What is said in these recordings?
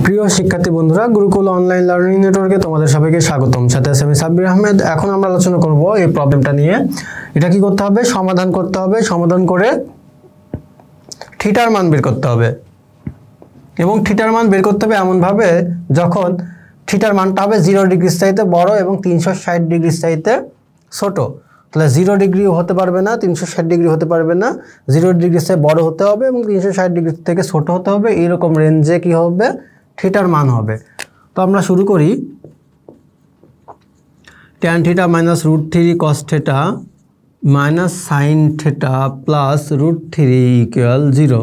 প্রিয় শিক্ষার্থী বন্ধুরা, গুরুকুল অনলাইন লার্নিং নেটওয়ার্কে তোমাদের সবাইকে স্বাগতম। সাথে আছি আমি সাব্বির আহমেদ। এখন আমরা আলোচনা করব এই প্রবলেমটা নিয়ে। এটা কি করতে হবে? সমাধান করতে হবে। সমাধান করে থিটার মান বের করতে হবে এবং থিটার মান বের করতে হবে এমনভাবে যখন থিটার মানটা হবে 0 ডিগ্রির চাইতে বড় এবং 360 ডিগ্রির চাইতে ছোট। তাহলে 0 ডিগ্রিও হতে পারবে না, 360 ডিগ্রি হতে পারবে না, 0 ডিগ্রির চেয়ে বড় হতে হবে এবং 360 ডিগ্রি থেকে ছোট হতে হবে। এইরকম রেঞ্জে কি হবে? থিটার মান হবে। তো আমরা শুরু করি। tan theta minus √3 cos theta minus sine theta plus √3 equal 0,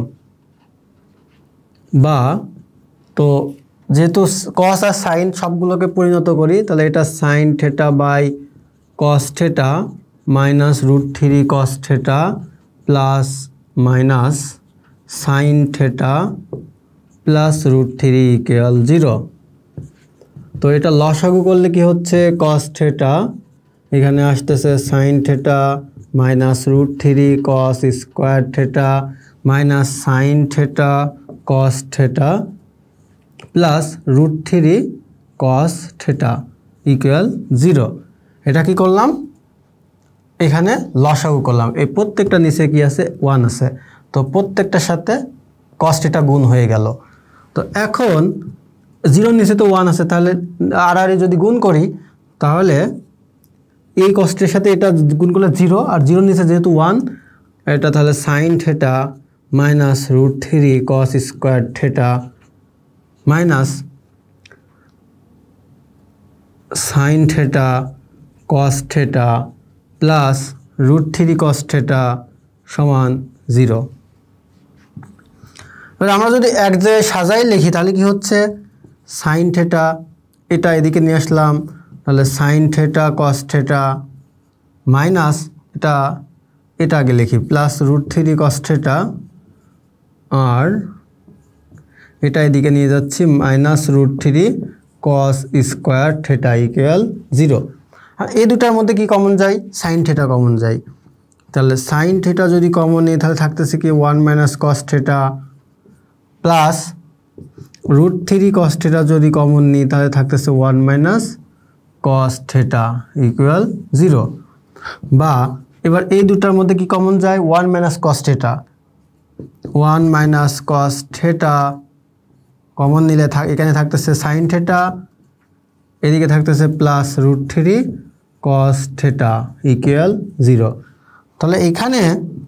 বা তো যেহেতু cos আর সাইন সবগুলোকে পরিণত করি, তাহলে এটা sine theta by cos theta minus √3 cos theta plus minus sine theta plus √3 equal 0। তো এটা লসাগু করলে কি হচ্ছে? cos থিটা এখানে আসতেছে sine theta minus √3 cos square theta minus sine theta cos theta plus √3 cos theta equal 0। এটা কি করলাম? এখানে লসাগু করলাম। এই প্রত্যেকটা নিচে কি আছে? 1 আছে। তো প্রত্যেকটার সাথে cos থিটা গুণ হয়ে গেল। তো এখন 0 নিচে তো 1 আছে, তাহলে আর যদি গুণ করি তাহলে এই কষ্টের সাথে এটা গুণ করলে 0, আর 0 নিচে যেহেতু 1, এটা তাহলে sine theta minus √3 cos square theta minus sine theta cos theta plus √3 cos theta সমান 0। এবার আমরা যদি এক জায়গায় সাজাই লিখি তাহলে কি হচ্ছে? সাইন থিটা এটা এদিকে নিয়ে আসলাম, তাহলে sine theta cos theta minus এটা আগে লিখি প্লাস √3 cos থিটা, আর এটা এদিকে নিয়ে যাচ্ছি minus √3 cos square theta equal 0। আর এই দুটার মধ্যে কি কমন যায়? সাইন থিটা কমন যায়। তাহলে সাইন থিটা যদি কমন নিই তাহলে থাকতেছে কি 1 minus cos theta plus √3 cos theta যদি কমন নিই তাহলে থাকতেছে 1 মাইনাস cos থিটা ইকুয়াল 0। বা এবার এই দুটার মধ্যে কি কমন যায়? 1 minus cos theta, 1 minus cos theta common নিলে এখানে থাকতেছে সাইন থিটা, এদিকে থাকতেছে প্লাস √3 cos থিটা ইকুয়াল 0। তাহলে এখানে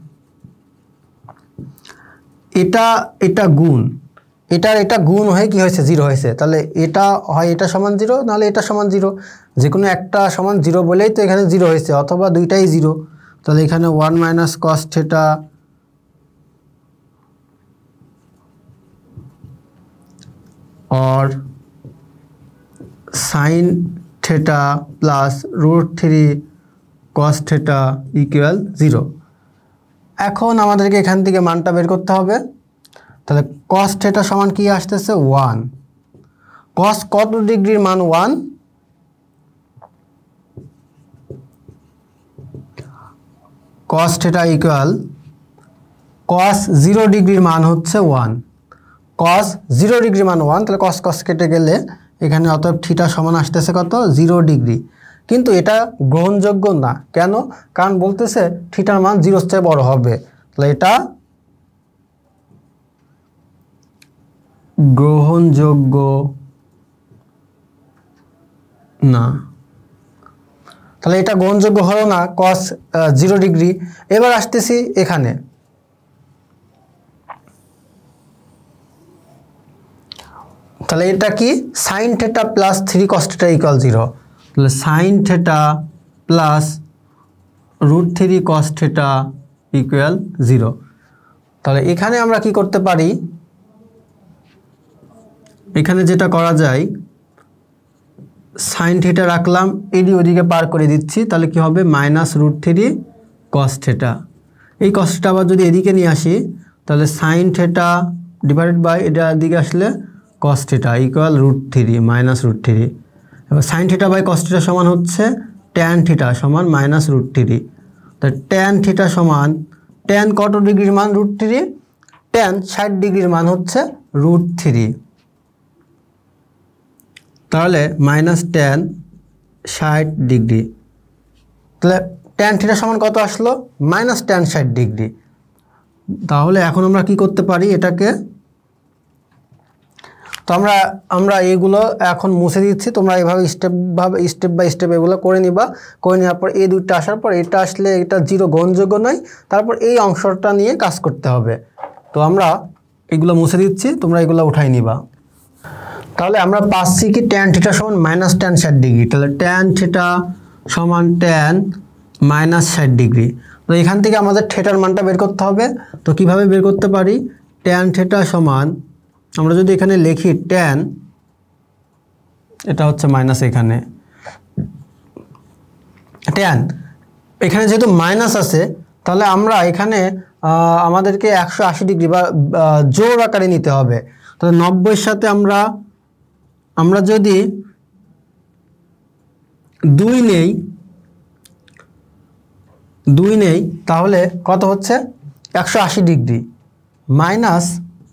এটা গুণ, এটা গুণ হয়ে কি হয়েছে? 0 হয়েছে। তাহলে এটা হয় এটা সমান 0, নাহলে এটা সমান 0। যে কোনো একটা সমান 0 বলেই তো এখানে 0 হয়েছে, অথবা দুইটাই 0। তাহলে এখানে 1 মাইনাস cos থিটা और sine theta plus √3 cos theta equal 0। এখন আমাদেরকে এখান থেকে মানটা বের করতে হবে। তাহলে cos থিটা সমান কি আসতেছে? 1। cos কত ডিগ্রির মান? 1। cos থিটা ইকুয়াল cos 0 ডিগ্রির মান হচ্ছে 1। cos 0 ডিগ্রি মান 1, তাহলে cos কেটে গেলে এখানে অতএব থিটা সমান আসতেছে কত? 0 ডিগ্রি। কিন্তু এটা গ্রহণযোগ্য না। কেন? কারণ বলতেছে থিটার মান 0 চেয়ে বড় হবে। তাহলে এটা গ্রহণযোগ্য না। তাহলে এটা গ্রহণযোগ্য হলো না, cos 0 ডিগ্রি। এবার আসতেছি এখানে, তাহলে এটা কি? Sine theta plus 3 cos theta equal 0। তাহলে sine theta plus √3 cos theta equal 0। তাহলে এখানে আমরা কি করতে পারি? এখানে যেটা করা যায়, সাইন থিটা রাখলাম, ওদিকে পার করে দিচ্ছি, তাহলে কি হবে? Minus √3 cos theta. এই cos থিটা আবার যদি এদিকে নিয়ে আসি তাহলে সাইন থিটা ডিভাইডেড বাই এটা দিকে আসলে cos থিটা ইকুয়াল √3 মাইনাস √3। এবার sine theta by cos theta সমান হচ্ছে tan থিটা সমান মাইনাস √3। তো tan থিটা সমান, tan কত ডিগ্রির মান? √3। tan 60 ডিগ্রির মান হচ্ছে √3। তাহলে মাইনাস ট্যান 60 ডিগ্রি। তাহলে ট্যান থিটা সমান কত আসলো? Minus tan 60 degree. তাহলে এখন আমরা কি করতে পারি এটাকে, তো আমরা এইগুলো এখন মুছে দিচ্ছি। তোমরা এইভাবে স্টেপ বাই স্টেপ এগুলো করে নিবা। করে নেওয়ার পর এই দুইটা আসার পর এটা আসলে এটা জিরো গ্রহণযোগ্য নয়, তারপর এই অংশটা নিয়ে কাজ করতে হবে। তো আমরা এগুলো মুছে দিচ্ছি, তোমরা এগুলো উঠাই নিবা। তাহলে আমরা পাচ্ছি কি ট্যান থিটা সমান মাইনাস ট্যান 60 ডিগ্রি। তাহলে ট্যান থিটা সমান ট্যান মাইনাস 60 ডিগ্রি। তো এখান থেকে আমাদের থিটার মানটা বের করতে হবে। তো কিভাবে বের করতে পারি? ট্যান থিটা সমান, আমরা যদি এখানে লিখি ট্যান, এটা হচ্ছে মাইনাস, এখানে ট্যান, এখানে যেহেতু মাইনাস আছে তাহলে আমরা এখানে আমাদেরকে 180 ডিগ্রি বা জোড় আকারে নিতে হবে। তাহলে 90-এর সাথে আমরা যদি 2 নেই তাহলে কত হচ্ছে? 180 ডিগ্রি মাইনাস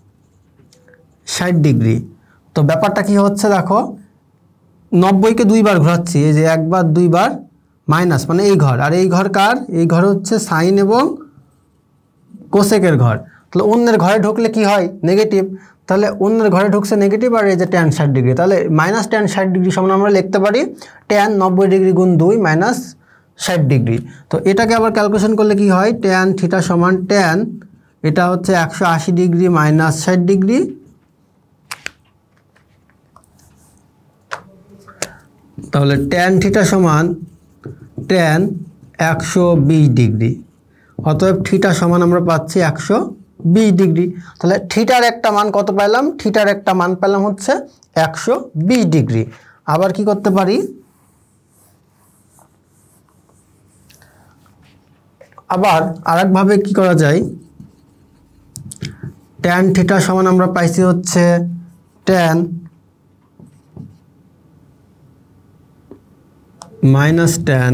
60 ডিগ্রি। তো ব্যাপারটা কি হচ্ছে দেখো, 90-কে 2 বার ঘোরাচ্ছি, এই যে একবার 2 বার মাইনাস মানে এই ঘর, আর এই ঘর কার? এই ঘর হচ্ছে সাইন এবং কোসেকের ঘর। তাহলে অন্যের ঘরে ঢুকলে কি হয়? নেগেটিভ। তাহলে অন্যের ঘরে ঢুকছে নেগেটিভ, আর এই যে ট্যান 60 ডিগ্রি। তাহলে মাইনাস ট্যান 60 ডিগ্রি সমান আমরা লিখতে পারি ট্যান 90 ডিগ্রি গুণ 2 মাইনাস 60 ডিগ্রি। তো এটাকে আবার ক্যালকুলেশন করলে কি হয়? ট্যান থিটা সমান ট্যান, এটা হচ্ছে 180 ডিগ্রি মাইনাস 60 ডিগ্রি, তাহলে ট্যান থিটা সমান ট্যান 120 ডিগ্রি। অতএব থিটা সমান আমরা পাচ্ছি 120 ডিগ্রি। তাহলে থিটার একটা মান কত পেলাম? থিটার একটা মান পেলাম হচ্ছে 120 ডিগ্রি। আবার কি করতে পারি? আবার আরেকভাবে কি করা যায়? ট্যান থিটা সমান আমরা পাইছি হচ্ছে ট্যান মাইনাস ট্যান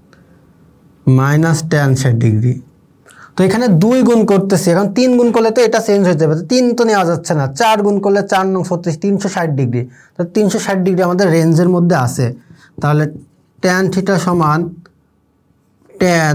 60 ডিগ্রি। তো এখানে 2 গুণ করতেছি, এখন 3 গুণ করলে তো এটা চেঞ্জ হয়ে যাবে, 3 তো নেওয়া যাচ্ছে না। 4 গুণ করলে 4 নং 36, 360 ডিগ্রি। তো 360 ডিগ্রি আমাদের রেঞ্জের মধ্যে আছে। তাহলে ট্যান থিটা সমান ট্যান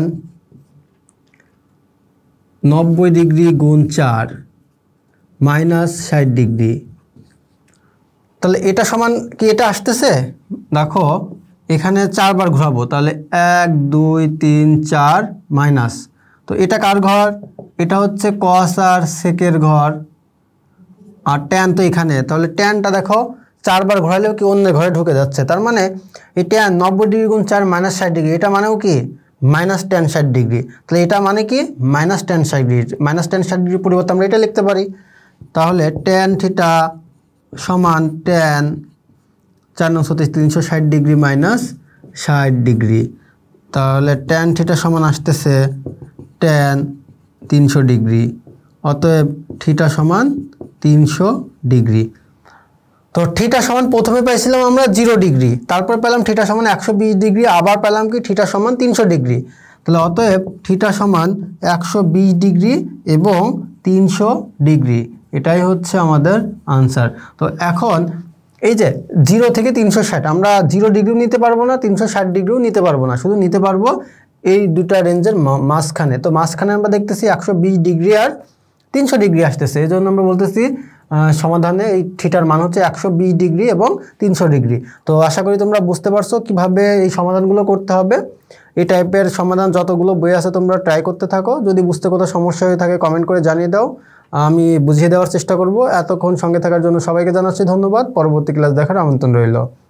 90 ডিগ্রি গুণ 4 মাইনাস 60 ডিগ্রি। তাহলে এটা সমান কি এটা আসতেছে? দেখো এখানে 4 বার ঘোরাবো, তাহলে 1 2 3 4 মাইনাস। তো এটা কার ঘর? এটা হচ্ছে কস আর সেকের ঘর, আর ট্যান তো এখানে। তাহলে ট্যানটা দেখো 4 বার ঘোরালেও কি অন্য ঘরে ঢুকে যাচ্ছে। তার মানে এই ট্যান 90 ডিগ্রি গুণ 4 মাইনাস 60 ডিগ্রি, এটা মানেও কি মাইনাস ট্যান 60 ডিগ্রি। তাহলে এটা মানে কি minus tan 60 degree. Minus tan 60 ডিগ্রির পরিবর্তে আমরা এটা লিখতে পারি। তাহলে ট্যান থিটা সমান ট্যান 4 9 36 360 ডিগ্রি মাইনাস 60 ডিগ্রি। তাহলে ট্যান থিটা সমান আসতেছে ট্যান 300 ডিগ্রি। অতএব থিটা সমান 300 ডিগ্রি। তো থিটা সমান প্রথমে পাইছিলাম আমরা 0 ডিগ্রি, তারপর পেলাম থিটা সমান 120 ডিগ্রি, আবার পেলাম কি থিটা সমান 300 ডিগ্রি। তাহলে অতএব থিটা সমান 120 ডিগ্রি এবং 300 ডিগ্রি, এটাই হচ্ছে আমাদের আনসার। তো এখন এই যে 0 থেকে 360, আমরা 0 ডিগ্রিও নিতে পারবো না, 360 ডিগ্রিও নিতে পারবো না, শুধু নিতে পারবো এই দুটা রেঞ্জের মাঝখানে। তো মাঝখানে আমরা দেখতেছি 120 ডিগ্রি আর 300 ডিগ্রি আসতেছে, এই জন্য আমরা বলতেছি সমাধানে এই থিটার মান হচ্ছে 120 ডিগ্রি এবং 300 ডিগ্রি। তো আশা করি তোমরা বুঝতে পারছো কিভাবে এই সমাধানগুলো করতে হবে। এই টাইপের সমাধান যতগুলো বই আছে তোমরা ট্রাই করতে থাকো। যদি বুঝতে কোথাও সমস্যা হয়ে থাকে কমেন্ট করে জানিয়ে দাও, আমি বুঝিয়ে দেওয়ার চেষ্টা করব। এতক্ষণ সঙ্গে থাকার জন্য সবাইকে জানাচ্ছি ধন্যবাদ। পরবর্তী ক্লাস দেখার আমন্ত্রণ রইল।